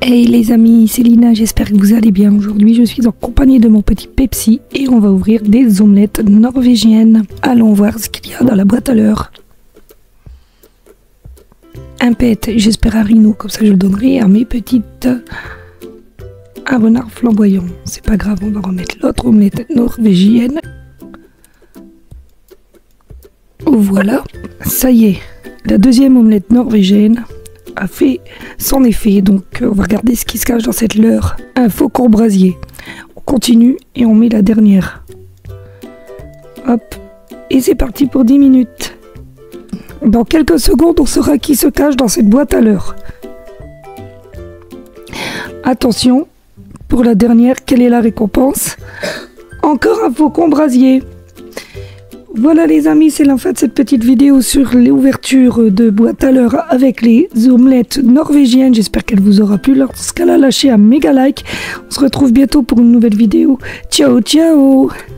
Hey les amis, c'est Lina, j'espère que vous allez bien. Aujourd'hui, je suis en compagnie de mon petit Pepsi et on va ouvrir des omelettes norvégiennes. Allons voir ce qu'il y a dans la boîte à l'heure. Un pet, j'espère un rhino, comme ça je le donnerai à mes petites. Un renard flamboyant, c'est pas grave, on va remettre l'autre omelette norvégienne. Voilà, ça y est, la deuxième omelette norvégienne a fait son effet, donc on va regarder ce qui se cache dans cette leurre. Un faucon brasier. On continue et on met la dernière. Hop, et c'est parti pour 10 minutes. Dans quelques secondes, on saura qui se cache dans cette boîte à leurre. Attention, pour la dernière, quelle est la récompense? Encore un faucon brasier. Voilà les amis, c'est la fin de cette petite vidéo sur l'ouverture de boîte à leurre avec les omelettes norvégiennes. J'espère qu'elle vous aura plu. Lorsqu'elle a lâché un méga like, on se retrouve bientôt pour une nouvelle vidéo. Ciao ciao.